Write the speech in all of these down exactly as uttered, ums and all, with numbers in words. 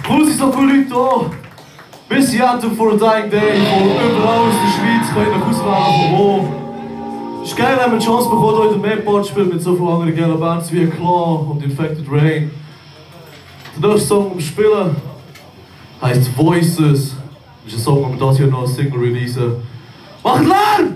Grüß ist so viele Leute da. Bis Anthem for a Dying Day, von überall aus der Schweiz können wir auswählen, von wo. Es ist geil, wenn wir die Chance bekommen, heute im Mainboard zu spielen mit so vielen anderen geilen Bands wie Claw und Infected Rain. Der nächste Song, den wir spielen, heisst Voices. Das ist ein Song, den wir das hier noch als Single releasen. Macht Lärm!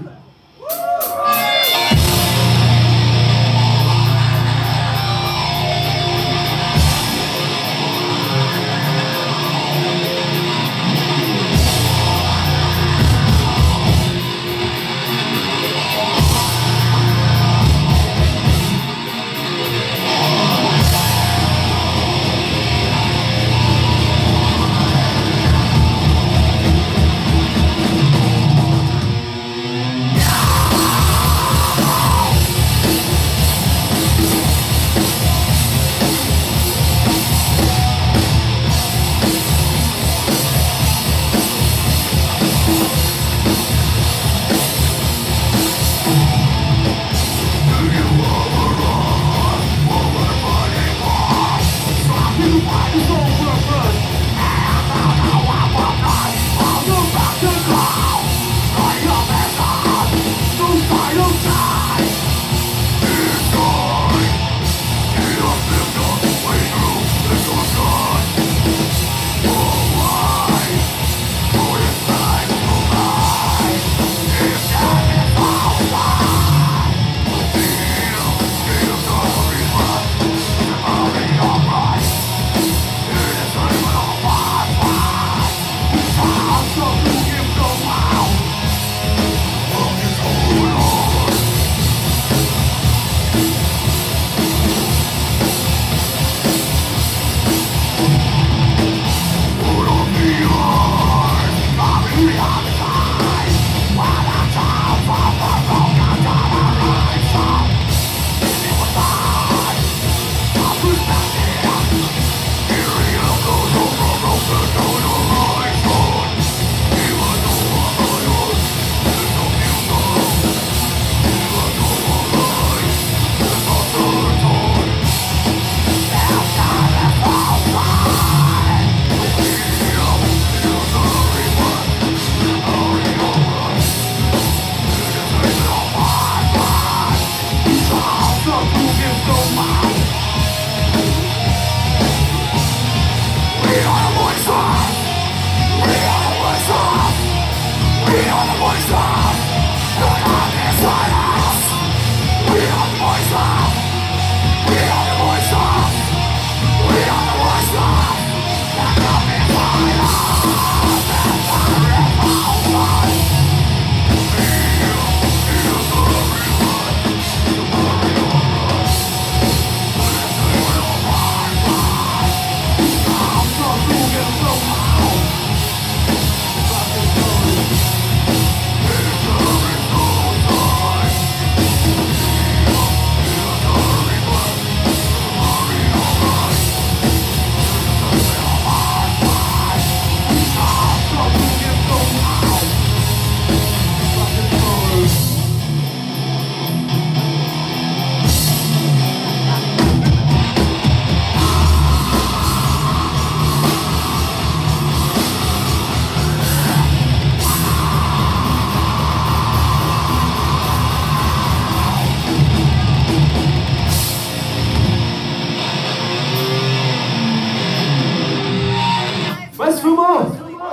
Was für mal?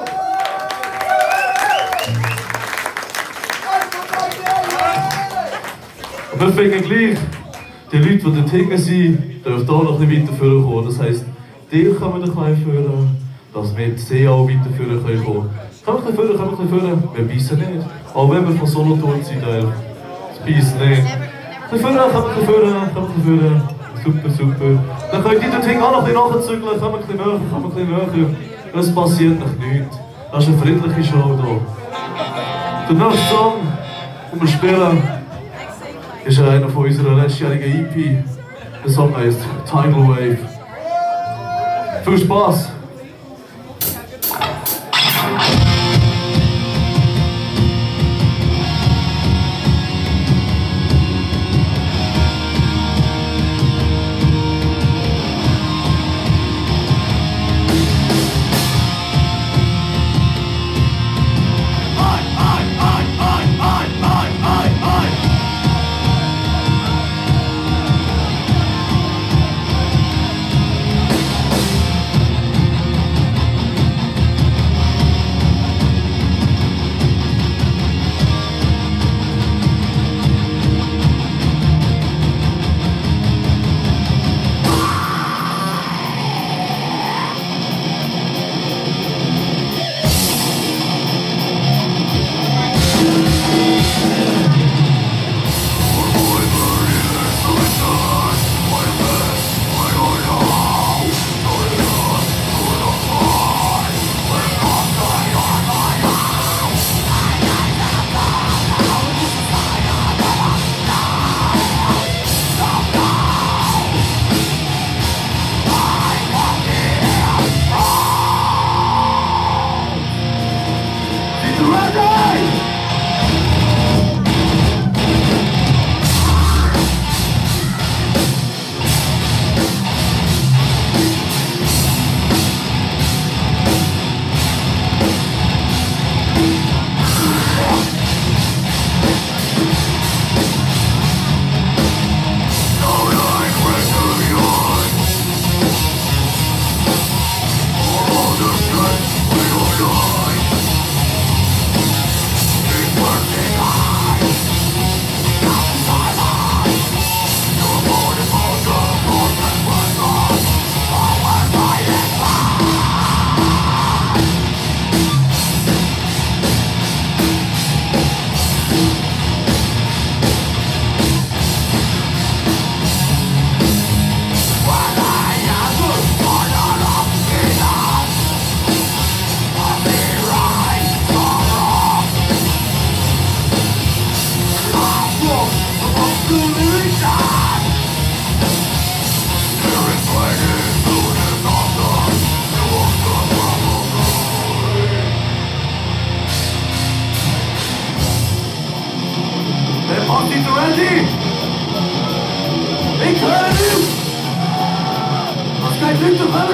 Und wir finden gleich, die Leute, die dort hinten sind, dürfen hier noch ein bisschen weiter vorkommen. Das heisst, die können wir ein bisschen führen, dass wir die See auch weiter führen können. Können wir ein bisschen führen, können wir ein bisschen führen? Wir beißen nicht. Auch wenn wir von Solothurn sind, das beißen nicht. Ein bisschen führen, können wir ein bisschen führen, können wir ein bisschen führen. Super, super. Dann könnt ihr dort hinten auch noch ein bisschen nachzügeln, können wir ein bisschen näher, können wir ein bisschen näher. Es passiert noch nichts. Das ist eine friedliche Show hier. Der nächste Song, den wir spielen, ist einer von unserer letztjährigen E P. Der Song heißt Tidal Wave. Viel Spaß!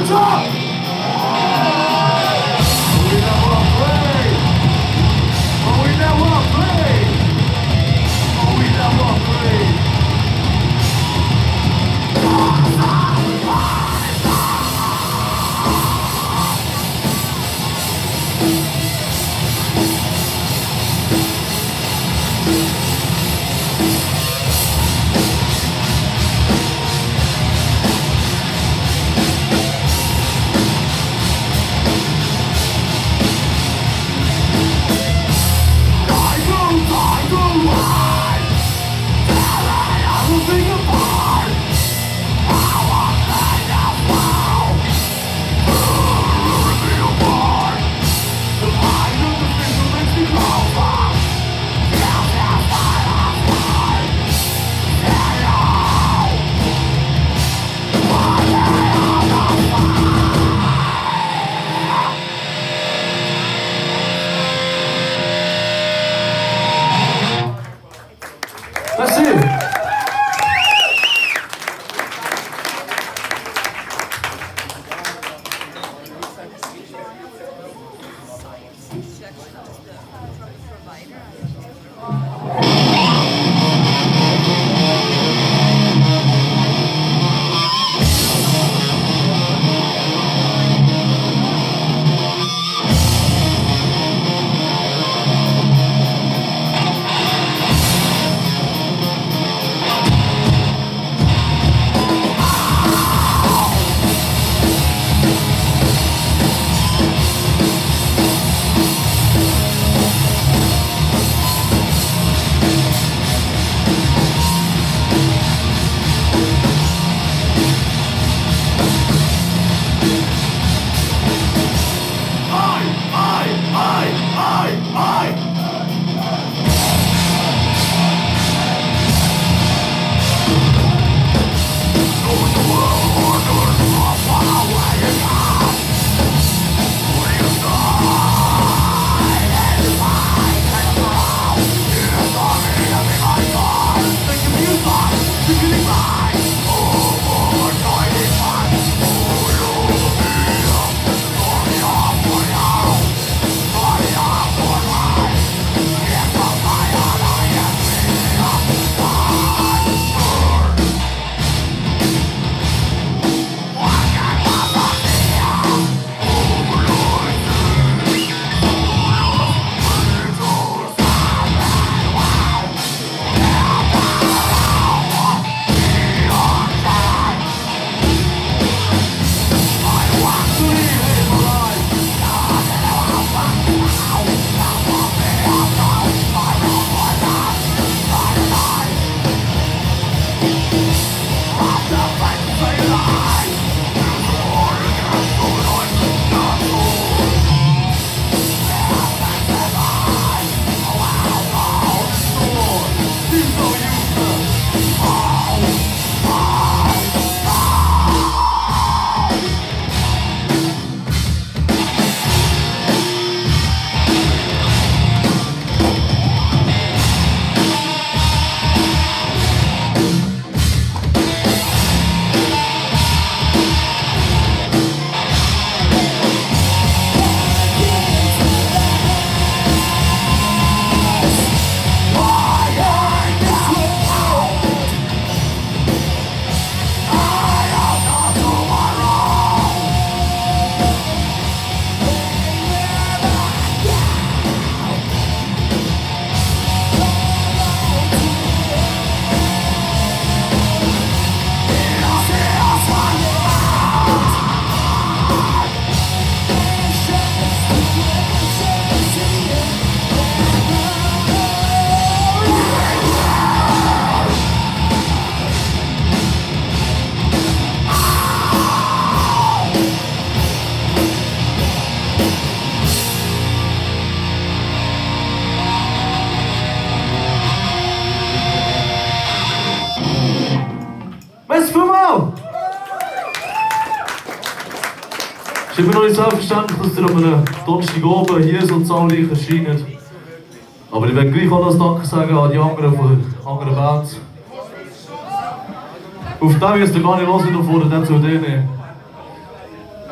Es ist immer noch nicht selbstverständlich, dass ihr an einem Donnerstagabend hier so zahlreich erscheint. Aber ich werde gleich auch noch Danke sagen an die anderen von anderen Bands. Auf den müsst ihr gar nicht hören, und vorher dann zu denen.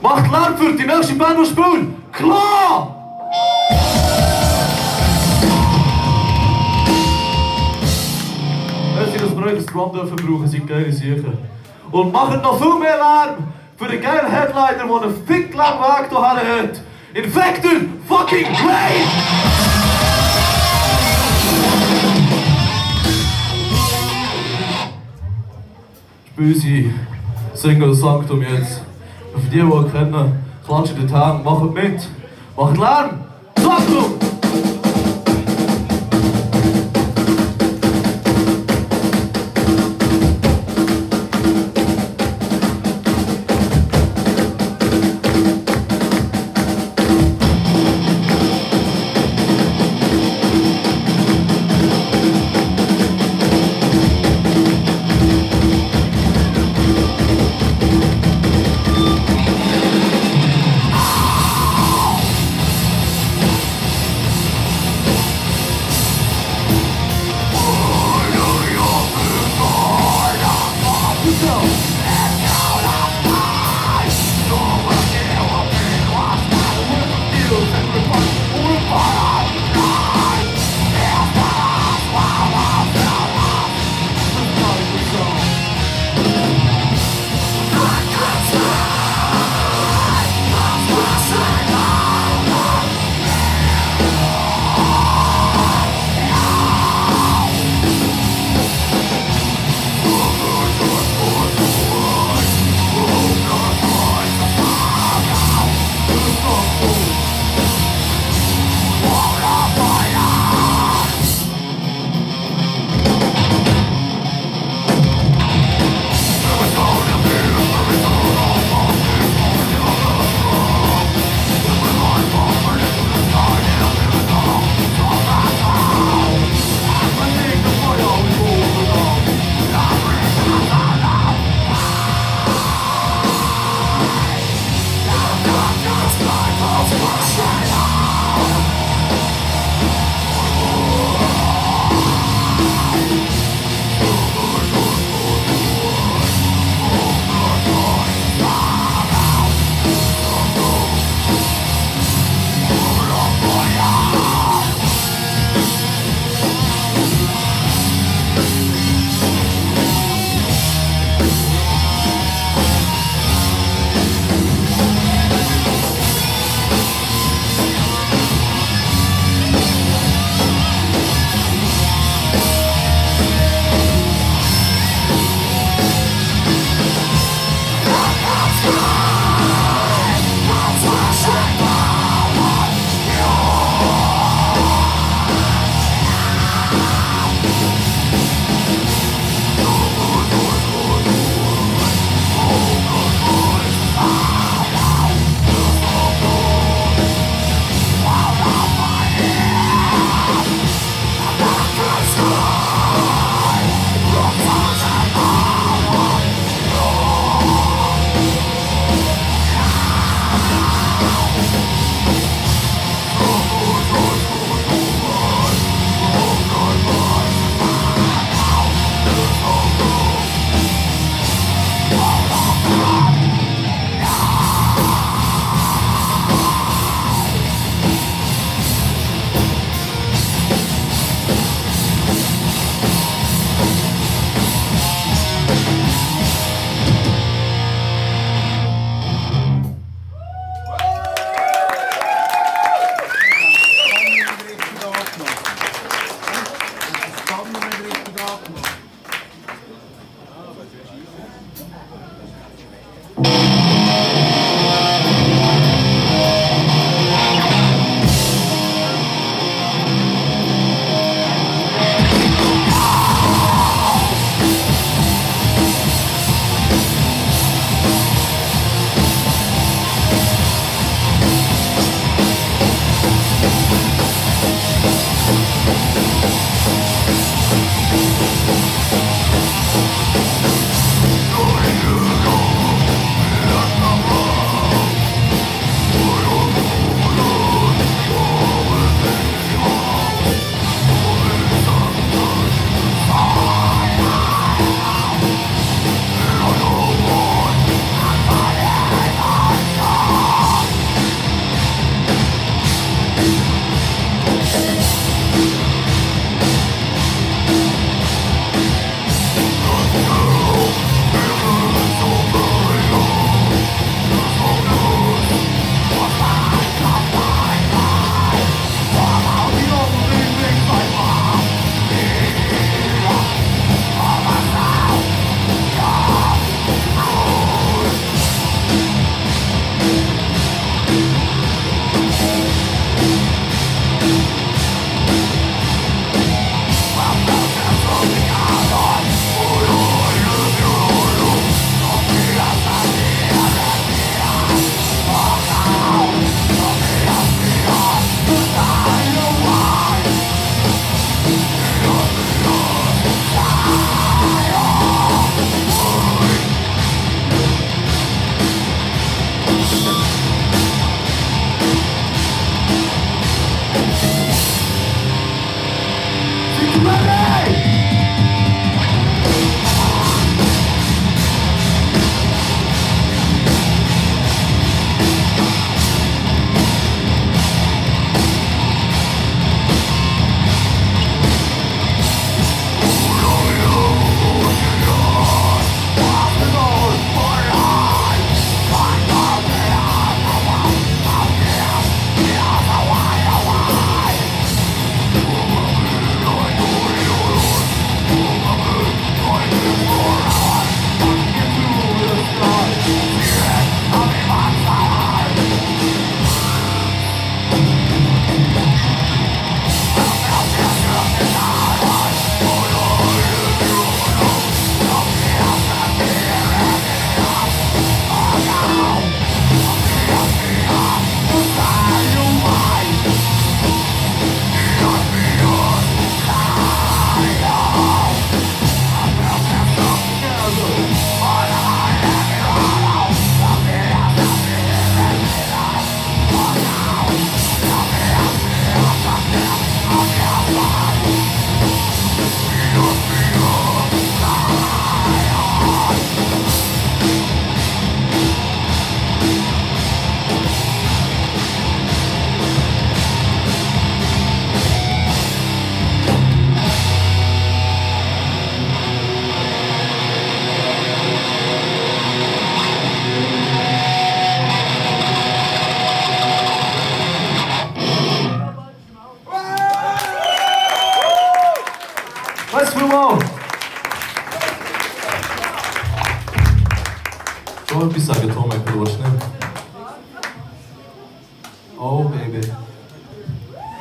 Macht Lärm für die nächste Band, die spielt! Klar! Wenn Sie das neues Drum dürfen brauchen, sind geile Sachen. Und macht noch viel mehr Lärm für den geilen Headliner, der einen fick langen Weg hierher hat. Infected fucking Rain! Spüsi, Single Sanctum jetzt. Und für die, die ihn kennen, klatschen den Hang, macht mit, macht Lärm, Sanctum! Let's go.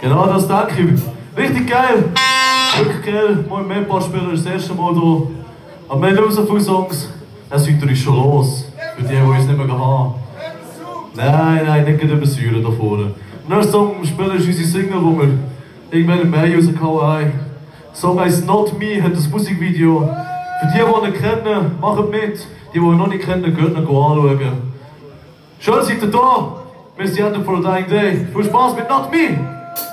Genau das denke ich. Richtig geil. Wirklich geil. Mal mehr ein paar Spieler das erste Mal hier. Aber wir haben nicht so viele Songs. Das heute ist schon los. Für die, die uns nicht mehr haben. Nein, nein, nicht übersäuern da vorne. Der nächste Song spielen ist unsere Single, die wir irgendwann im Mai rausgehauen haben. Der Song heisst Not Me, hat ein Musikvideo. Für die, die ihn kennen, macht mit. Die, die ihn noch nicht kennen, könnt ihn anschauen. Schön seid ihr da. Wir sind End for a Dying Day. Viel Spaß mit Not Me!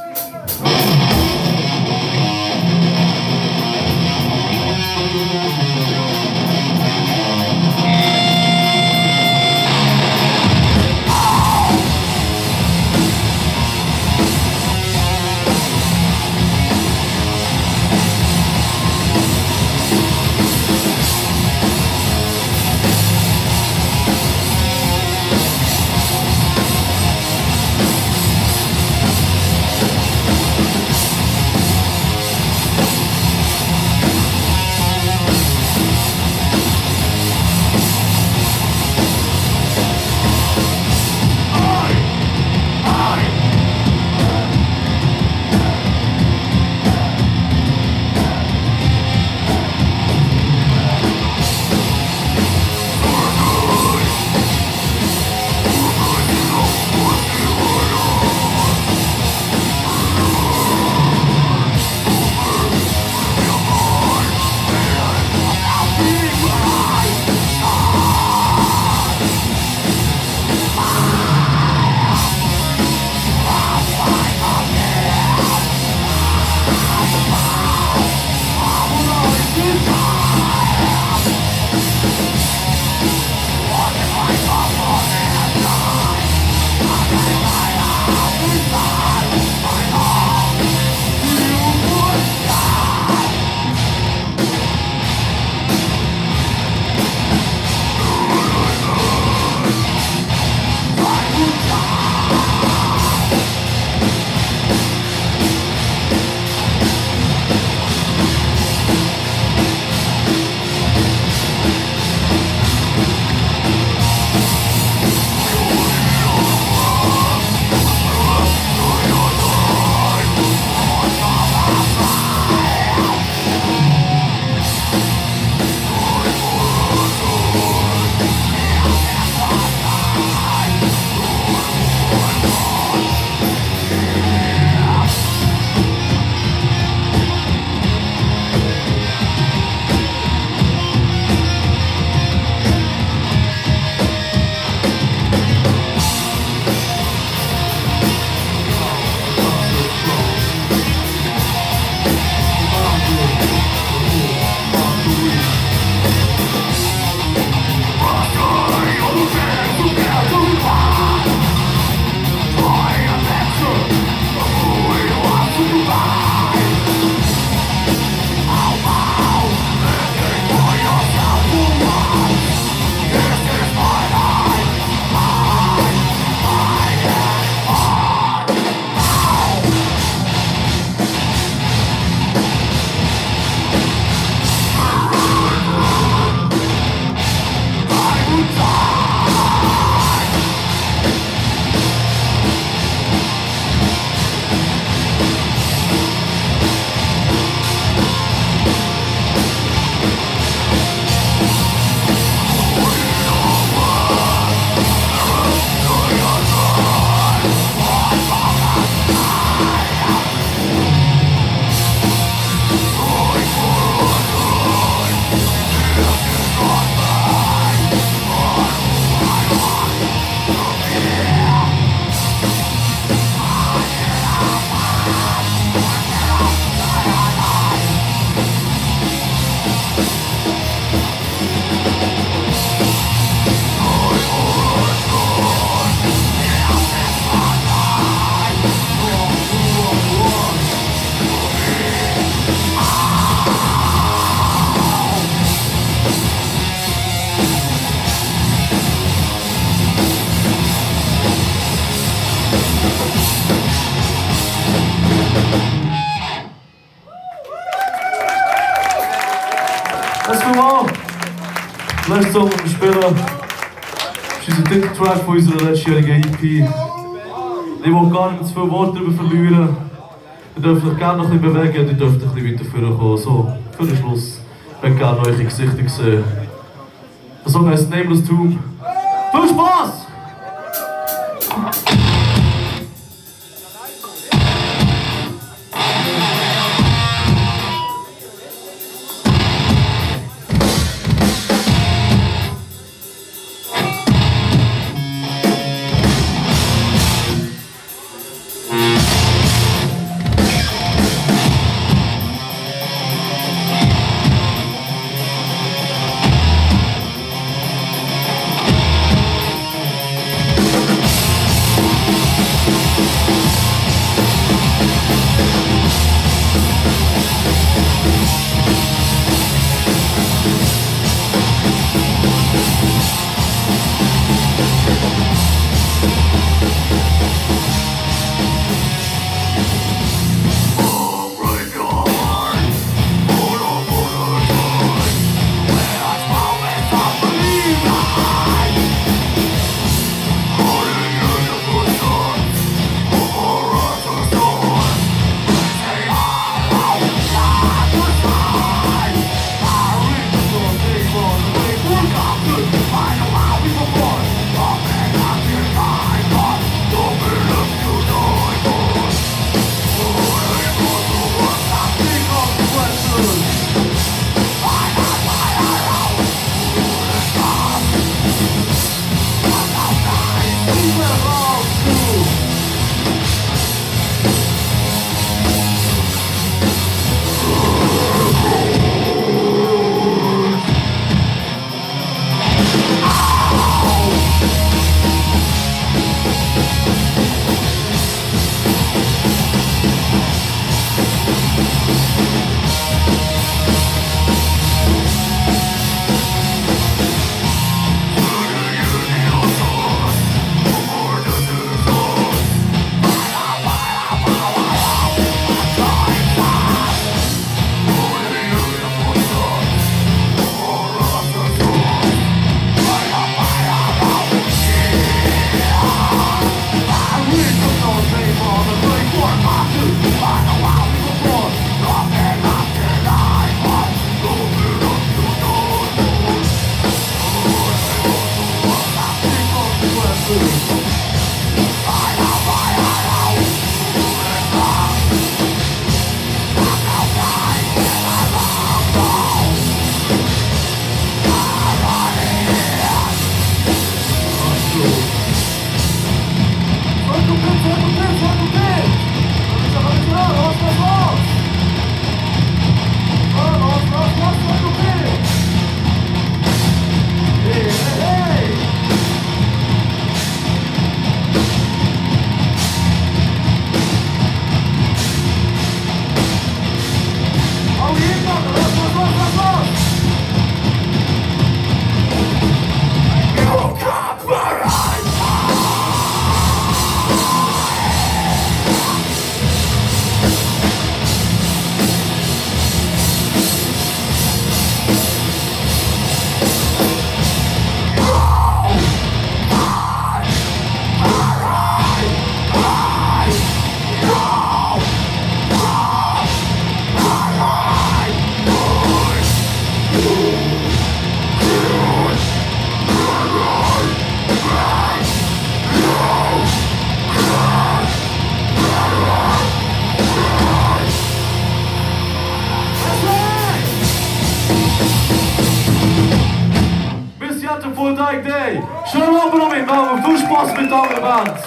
Let's go on! Letzter Song, den wir spielen, ist unser Titeltrack von unserer letztjährigen E P. Ich will gar nicht zu viele Worte darüber verlieren. Ihr dürft euch gerne noch ein bisschen bewegen, ihr dürft ein bisschen weiter vorkommen. So, für den Schluss. Ich möchte gerne eure Gesichter sehen. Der Song heißt Nameless Tomb. Viel Spaß! Full Dyke Day. Schön Abend noch mit, machen wir viel Spaß mit anderen Bands.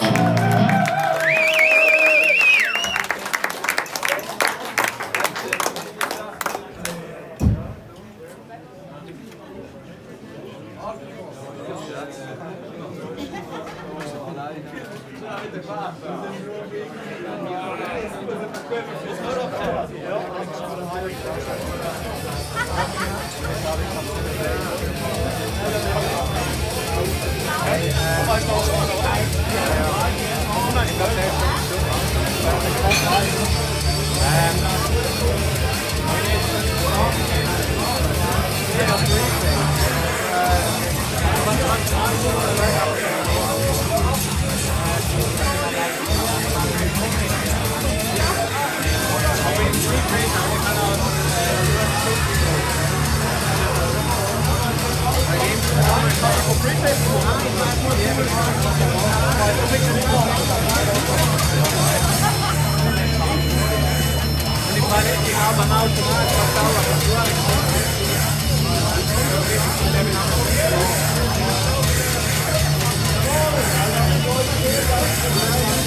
Thank you.